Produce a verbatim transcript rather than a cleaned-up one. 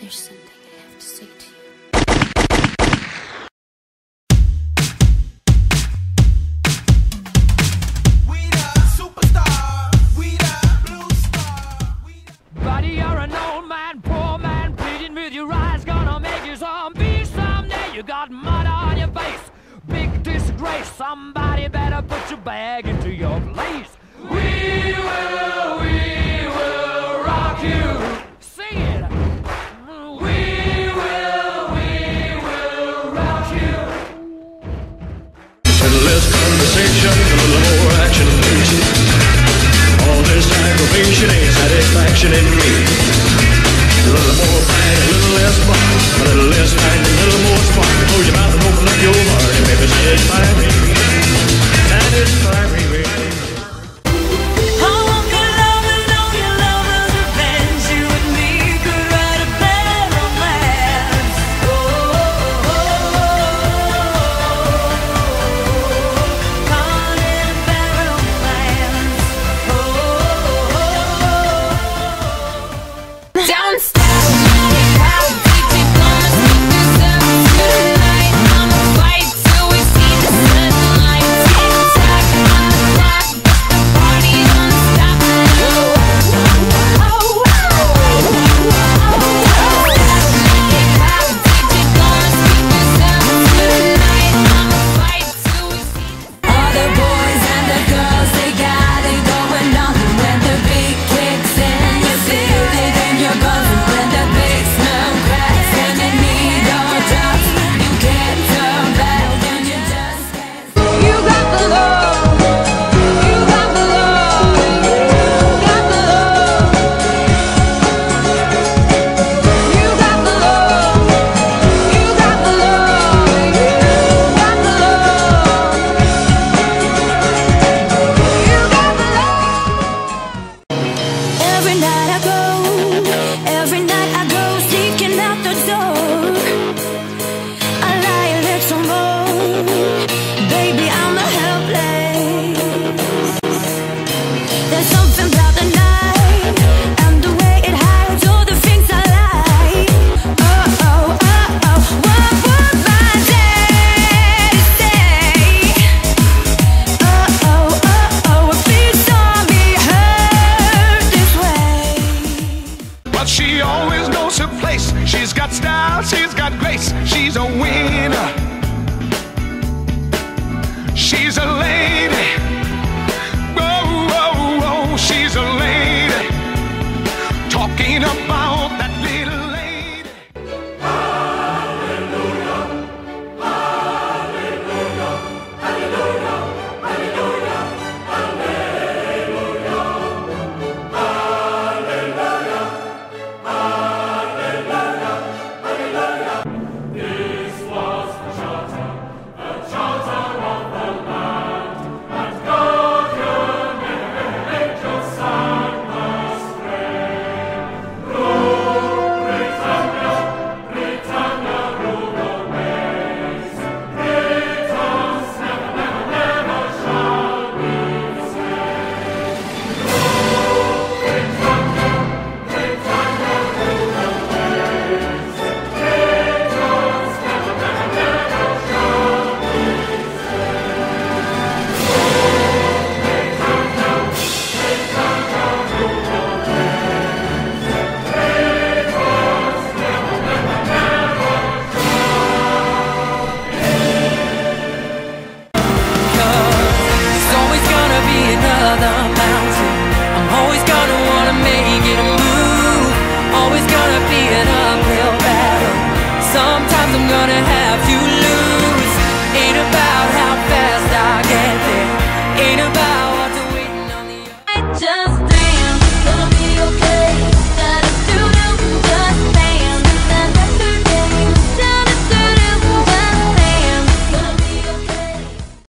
There's something I have to say to you. We the superstars, we the blue stars, we the... Buddy, you're an old man, poor man, pleading with your eyes, gonna make you zombie someday. You got mud on your face, big disgrace. Somebody better put your bag into your place. We will, we will rock you. Sing it. We will, we will rock you. Less conversation, a little more action, please. All this aggravation ain't satisfaction in me.